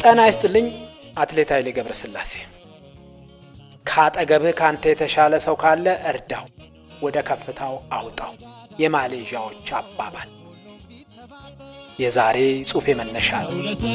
ጤና ይስጥልኝ አትሌት ኃይሌ ገብረስላሴ ከአጠገብህ ካንተ የተሻለ ሰው ካለ እርዳው ወደ ከፍታው አውጣው የማሌዥያዎች አባባል የዛሬ ጽሁፍ መነሻል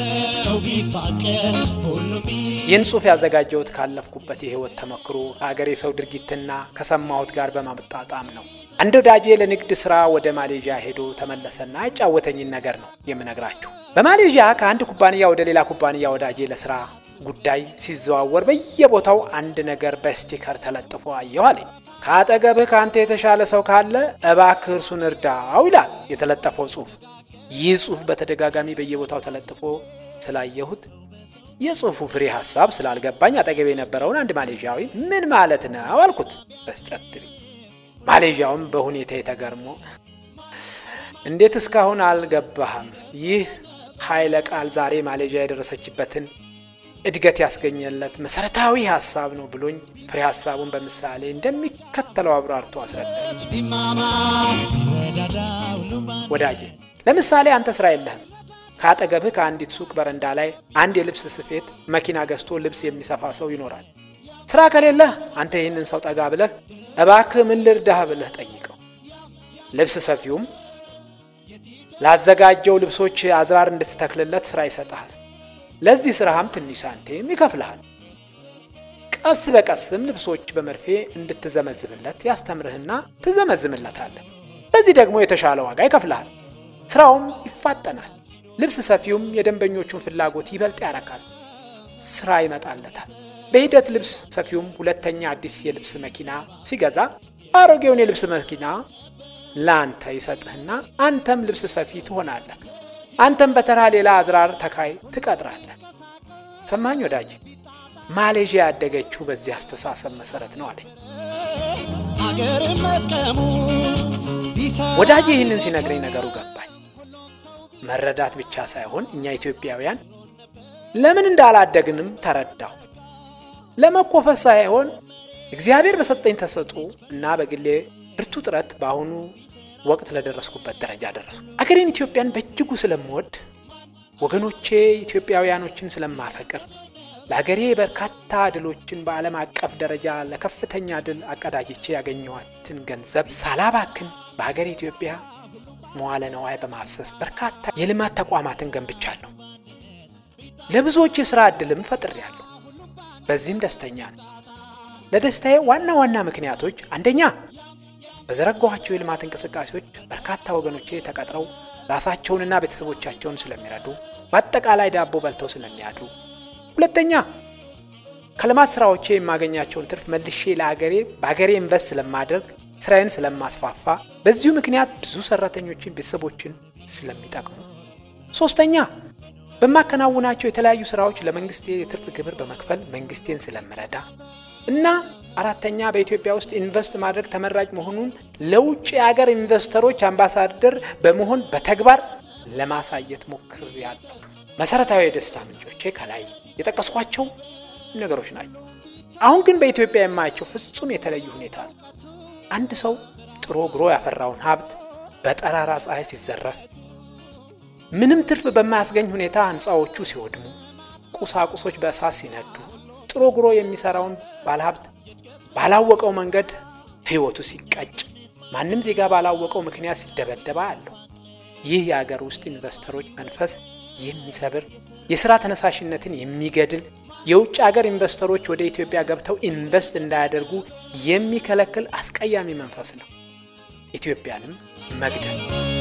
ይህን ጽሁፍ ያዘጋጀሁት ካለፍኩበት የህይወት ተመክሮ ሀገሬ ሰው ድርጊትና ከሰማሁት ጋር በማመጣጣም ነው አንድ ወዳጄ ለንግድ ስራ ወደ ማሌዥያ ሄዶ ተመለሰና ያጫወተኝ ነገር ነው የምነግራችሁ በማሌዥያ ከአንድ ኩባንያ ወደ ሌላ ኩባንያ ወዳጄ ለስራ ጉዳይ ሲዘዋወር በየቦታው አንድ ነገር በስቲከር ተለጥፎ አየሁ አለኝ ከአጠገብህ ካንተ የተሻለ ሰው ካለ እባክህ እርሱን እርዳው ይላል የተለጠፈው ጽሁፍ ይህ ጽሁፍ በተደጋጋሚ በየቦታው ተለጥፎ ስላየሁት የጽሁፉ ፍሬ ሐሳብ ስላልገባኝ አጠገቤ የነበረውን አንድ ማሌዥያዊ ምን ማለት ነው አልኩት በስጨትቢ ማሌዥያውም በሁኔታው ተገርሞ እንዴት እስካሁን አልገባህም ይህ ኃይለ ቃል ዛሬ ማሌዥያ የደረሰችበትን እድገት ያስገኘለት መሰረታዊ ሐሳብ ነው ብሎኝ ፍሬ ሐሳቡን በምሳሌ እንደሚከተለው አብራርቶ አስረዳኝ ወዳጄ ለምሳሌ አንተ ስራ የለህም ካጠገብህ ከአንዲት ሱቅ በረንዳ ላይ አንድ የልብስ ስፌት መኪና ገዝቶ ልብስ የሚሰፋ ሰው ይኖራል ስራ ከሌለህ አንተ ይሄንን ሰው ጠጋ ብለህ እባክህ ምን ልርዳህ ብለህ ጠይቀው ልብስ ሰፊውም ላዘጋጀው ልብሶች አዝራር እንድትተክልለት ስራ ይሰጣል ለዚህ ስራህም ትንሽ ሳንቲም ይከፍልሃል ቀስ በቀስም ልብሶች በመርፌ እንድትዘመዝምለት ያስተምርህና ትዘመዝምለታለህ በዚህ ደግሞ የተሻለ ዋጋ ይከፍልሃል ስራውም ይፋጠናል ልብስ ሰፊውም የደንበኞቹን ፍላጎት ይበልጥ ያረካል ስራ ይመጣለታል በሂደት ልብስ ሰፊውም ሁለተኛ አዲስ የልብስ መኪና ሲገዛ አሮጌውን የልብስ መኪና ላንተ ይሰጥህና አንተም ልብስ ሰፊ ትሆናለህ አንተም በተራ ሌላ አዝራር ተካይ ትቀጥራለህ ሰማኝ ወዳጅ ማሌዥያ ያደገችው በዚህ አስተሳሰብ መሰረት ነው አለኝ ወዳጅ ይህንን ሲነግረኝ ነገሩ ገባኝ መረዳት ብቻ ሳይሆን እኛ ኢትዮጵያውያን ለምን እንዳላደግንም ተረዳሁ ለመኮፈስ ሳይሆን እግዚአብሔር በሰጠኝ ተሰጥኦ እና በግሌ ብርቱ ጥረት ባሁኑ ወቅት ለደረስኩበት ደረጃ ደረስኩ አገሬን ኢትዮጵያን በእጅጉ ስለምወድ ወገኖቼ ኢትዮጵያውያኖችን ስለማፈቅር ለሀገሬ በርካታ ድሎችን በዓለም አቀፍ ደረጃ ለከፍተኛ ድል አቀዳጅቼ ያገኘኋትን ገንዘብ ሳላባክን በሀገሬ ኢትዮጵያ መዋለ ነዋይ በማፍሰስ በርካታ የልማት ተቋማትን ገንብቻለሁ ለብዙዎች የሥራ ዕድልም ፈጥሬያለሁ በዚህም ደስተኛ ነኝ ለደስታዬ ዋና ምክንያቶች አንደኛ በዘረጋኋቸው የልማት እንቅስቃሴዎች በርካታ ወገኖቼ ተቀጥረው ራሳቸውንና ቤተሰቦቻቸውን ስለሚረዱ በአጠቃላይ ዳቦ በልተው ስለሚያድሩ ሁለተኛ ከልማት ስራዎቼ የማገኛቸውን ትርፍ መልሼ በአገሬ ኢንቨስት ስለማደርግ ስራዬን ስለማስፋፋ በዚሁ ምክንያት ብዙ ሰራተኞችን ቤተሰቦችን ስለሚጠቅሙ ሶስተኛ በማከናውናቸው የተለያዩ ስራዎች ለመንግስት የትርፍ ግብር በመክፈል መንግስቴን ስለምረዳ እና አራተኛ በኢትዮጵያ ውስጥ ኢንቨስት ማድረግ ተመራጭ መሆኑን ለውጭ ሀገር ኢንቨስተሮች አምባሳደር በመሆን በተግባር ለማሳየት ሞክሬያለሁ መሰረታዊ የደስታ ምንጮቼ ከላይ የጠቀስኳቸው ነገሮች ናቸው አሁን ግን በኢትዮጵያ የማያቸው ፍጹም የተለየ ሁኔታ አንድ ሰው ጥሮ ግሮ ያፈራውን ሀብት በጠራራ ፀሐይ ሲዘረፍ ምንም ትርፍ በማያስገኝ ሁኔታ ህንጻዎቹ ሲወድሙ ቁሳቁሶች በእሳት ሲነዱ ጥሮ ግሮ የሚሰራውን ባለሀብት ባላወቀው መንገድ ህይወቱ ሲቀጭ ማንንም ዜጋ ባላወቀው ምክንያት ሲደበደባ አለው ይህ የሀገር ውስጥ ኢንቨስተሮች መንፈስ የሚሰብር የሥራ ተነሳሽነትን የሚገድል የውጭ ሀገር ኢንቨስተሮች ወደ ኢትዮጵያ ገብተው ኢንቨስት እንዳያደርጉ የሚከለክል አስቀያሚ መንፈስ ነው ኢትዮጵያንም መግደል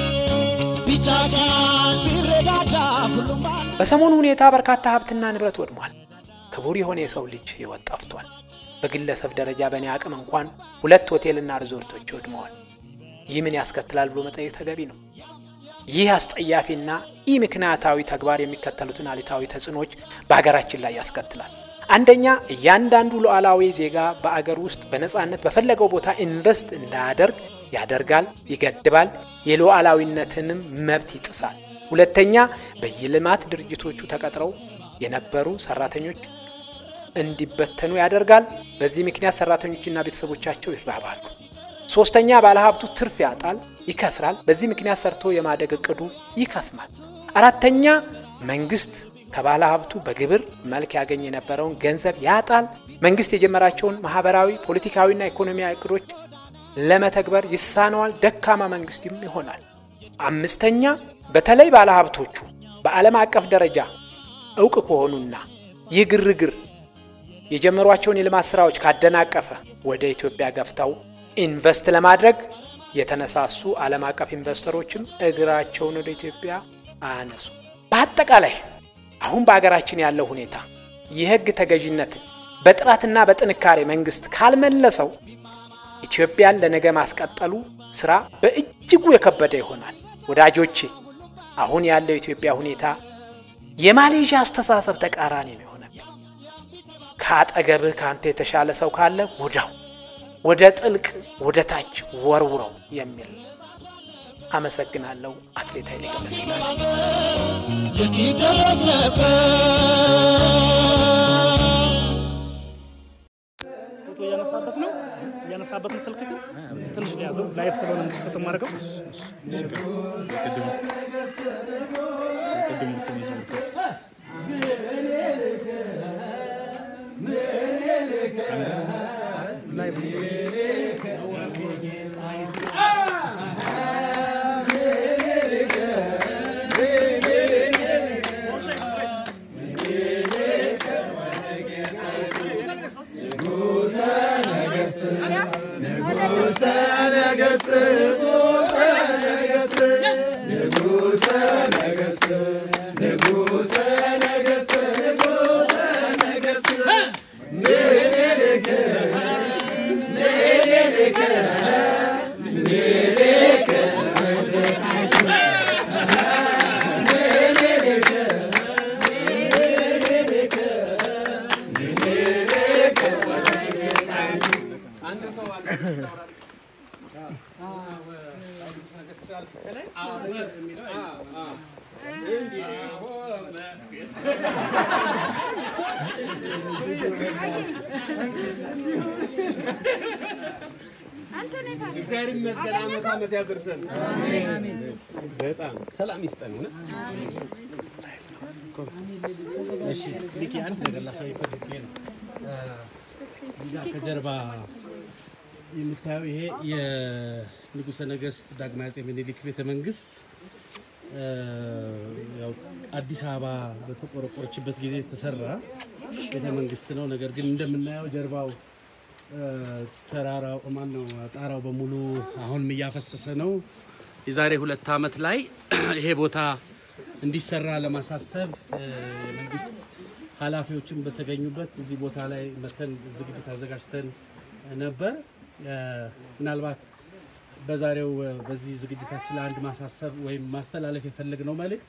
በሰሞኑ ሁኔታ በርካታ ሀብትና ንብረት ወድሟል ክቡር የሆነ የሰው ልጅ ህይወት ጠፍቷል በግለሰብ ደረጃ በእኔ አቅም እንኳን 2 ሆቴልና ሪዞርቶች ወድመዋል ይህ ምን ያስከትላል ብሎ መጠየቅ ተገቢ ነው ይህ አስጠያፊና ኢምክንያታዊ ተግባር የሚከተሉትን አሉታዊ ተጽዕኖች በአገራችን ላይ ያስከትላል አንደኛ እያንዳንዱ ሉዓላዊ ዜጋ በአገር ውስጥ በነጻነት በፈለገው ቦታ ኢንቨስት እንዳያደርግ ያደርጋል ይገድባል የሉዓላዊነትንም መብት ይጥሳል ሁለተኛ በየልማት ድርጅቶቹ ተቀጥረው የነበሩ ሰራተኞች እንዲበተኑ ያደርጋል በዚህ ምክንያት ሰራተኞችና ቤተሰቦቻቸው ይራባሉ ሶስተኛ ባለሀብቱ ትርፍ ያጣል ይከስራል በዚህ ምክንያት ሰርቶ የማደግ እቅዱ ይከስማል አራተኛ መንግስት ከባለ ሀብቱ በግብር መልክ ያገኝ የነበረውን ገንዘብ ያጣል። መንግስት የጀመራቸውን ማህበራዊ ፖለቲካዊና ኢኮኖሚያዊ እቅዶች ለመተግበር ይሳነዋል። ደካማ መንግስትም ይሆናል። አምስተኛ በተለይ ባለ ሀብቶቹ በዓለም አቀፍ ደረጃ እውቅ ከሆኑና ይግርግር የጀመሯቸውን የልማት ስራዎች ካደናቀፈ ወደ ኢትዮጵያ ገፍታው ኢንቨስት ለማድረግ የተነሳሱ ዓለም አቀፍ ኢንቨስተሮችም እግራቸውን ወደ ኢትዮጵያ አነሱ። በአጠቃላይ አሁን በአገራችን ያለው ሁኔታ የህግ ተገዥነትን በጥራትና በጥንካሬ መንግስት ካልመለሰው ኢትዮጵያን ለነገ ማስቀጠሉ ስራ በእጅጉ የከበደ ይሆናል። ወዳጆቼ አሁን ያለው ኢትዮጵያ ሁኔታ የማሌዥያ አስተሳሰብ ተቃራኒ ነው የሆነው። ከአጠገብህ ካንተ የተሻለ ሰው ካለ ወዳው ወደ ጥልቅ ወደ ታች ወርውረው የሚል። አመሰግናለሁ። አትሌት ኃይሌ ገብረስላሴ። ፎቶ ያነሳበት ነው ያነሳበት ስልክ ግን ትንሽ ያዘው ላይፍ ስለሆነ እንድትሰጥ ማድረገው እግዚአብሔር ይመስገን አመት ያደርሰን። አሜን። በጣም ሰላም ይስጠን። እሺ ልክ አንድ ነገር ላሳይ ፈልጌ ነው። ከጀርባ የምታየው ይሄ የንጉሠ ነገሥት ዳግማዊ አፄ ምኒልክ ቤተ መንግስት ያው አዲስ አበባ በተቆረቆረችበት ጊዜ የተሰራ ቤተ መንግስት ነው። ነገር ግን እንደምናየው ጀርባው ተራራው ማነው ጣራው በሙሉ አሁንም እያፈሰሰ ነው። የዛሬ 2 አመት ላይ ይሄ ቦታ እንዲሰራ ለማሳሰብ የመንግስት ኃላፊዎችን በተገኙበት እዚህ ቦታ ላይ መተን ዝግጅት አዘጋጅተን ነበር። ምናልባት በዛሬው በዚህ ዝግጅታችን ላይ አንድ ማሳሰብ ወይም ማስተላለፍ የፈለግነው መልእክት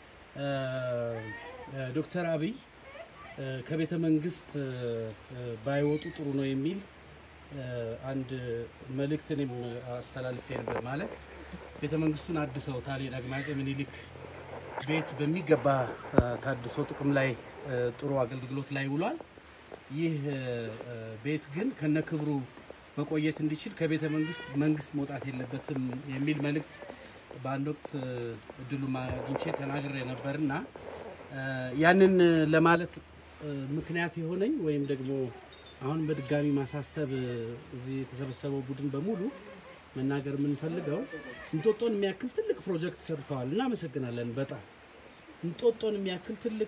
ዶክተር አብይ ከቤተ መንግስት ባይወጡ ጥሩ ነው የሚል አንድ መልእክትንም አስተላልፌ ነበር። ማለት ቤተ መንግስቱን አድሰውታል። የዳግማዊ አፄ ምኒልክ ቤት በሚገባ ታድሶ ጥቅም ላይ ጥሩ አገልግሎት ላይ ውሏል። ይህ ቤት ግን ከነክብሩ መቆየት እንዲችል ከቤተ መንግስት መውጣት የለበትም የሚል መልእክት በአንድ ወቅት እድሉ ማግኝቼ ተናግሬ ነበርና ያንን ለማለት ምክንያት የሆነኝ ወይም ደግሞ አሁን በድጋሚ ማሳሰብ እዚህ የተሰበሰበው ቡድን በሙሉ መናገር የምንፈልገው እንጦጦን የሚያክል ትልቅ ፕሮጀክት ሰርተዋል። እናመሰግናለን። በጣም እንጦጦን የሚያክል ትልቅ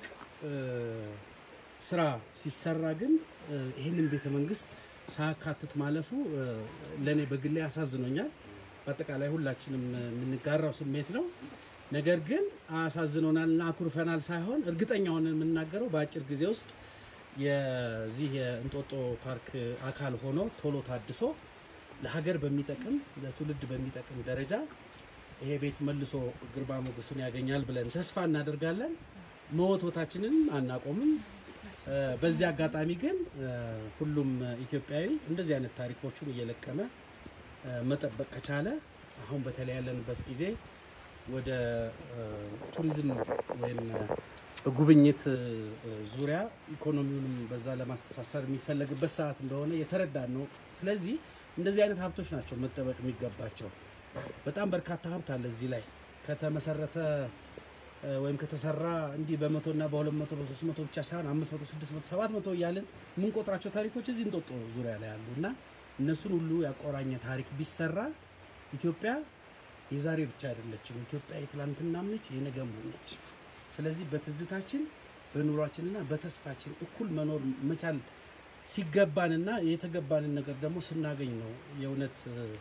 ስራ ሲሰራ ግን ይሄንን ቤተ መንግስት ሳካትት ማለፉ ለኔ በግሌ ያሳዝኖኛል። በአጠቃላይ ሁላችንም የምንጋራው ስሜት ነው። ነገር ግን አሳዝኖናልና አኩርፈናል ሳይሆን እርግጠኛ ሆነን የምናገረው በአጭር ጊዜ ውስጥ የዚህ የእንጦጦ ፓርክ አካል ሆኖ ቶሎ ታድሶ ለሀገር በሚጠቅም ለትውልድ በሚጠቅም ደረጃ ይሄ ቤት መልሶ ግርማ ሞገሱን ያገኛል ብለን ተስፋ እናደርጋለን። መወቶታችንን አናቆምም። በዚህ አጋጣሚ ግን ሁሉም ኢትዮጵያዊ እንደዚህ አይነት ታሪኮችን እየለቀመ መጠበቅ ከቻለ አሁን በተለይ ያለንበት ጊዜ ወደ ቱሪዝም ወይም በጉብኝት ዙሪያ ኢኮኖሚውንም በዛ ለማስተሳሰር የሚፈልግበት ሰዓት እንደሆነ የተረዳን ነው። ስለዚህ እንደዚህ አይነት ሀብቶች ናቸው መጠበቅ የሚገባቸው። በጣም በርካታ ሀብት አለ እዚህ ላይ ከተመሰረተ ወይም ከተሰራ እንዲ በ100 እና በ200 በ300 ብቻ ሳይሆን 500 600 700 ያለን ምን ቆጥራቸው ታሪኮች እዚህ እንጦጦ ዙሪያ ላይ አሉና እነሱን ሁሉ ያቆራኘ ታሪክ ቢሰራ ኢትዮጵያ የዛሬ ብቻ አይደለችም ኢትዮጵያ የትላንትናም ነች የነገም ነች ስለዚህ በትዝታችን በኑሯችንና በተስፋችን እኩል መኖር መቻል ሲገባንና የተገባንን ነገር ደግሞ ስናገኝ ነው የእውነት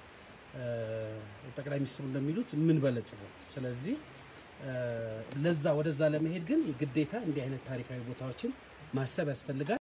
ጠቅላይ ሚኒስትሩ እንደሚሉት ምን በለጽገው ስለዚህ ለዛ ወደዛ ለመሄድ ግን ግዴታ እንዲህ አይነት ታሪካዊ ቦታዎችን ማሰብ ያስፈልጋል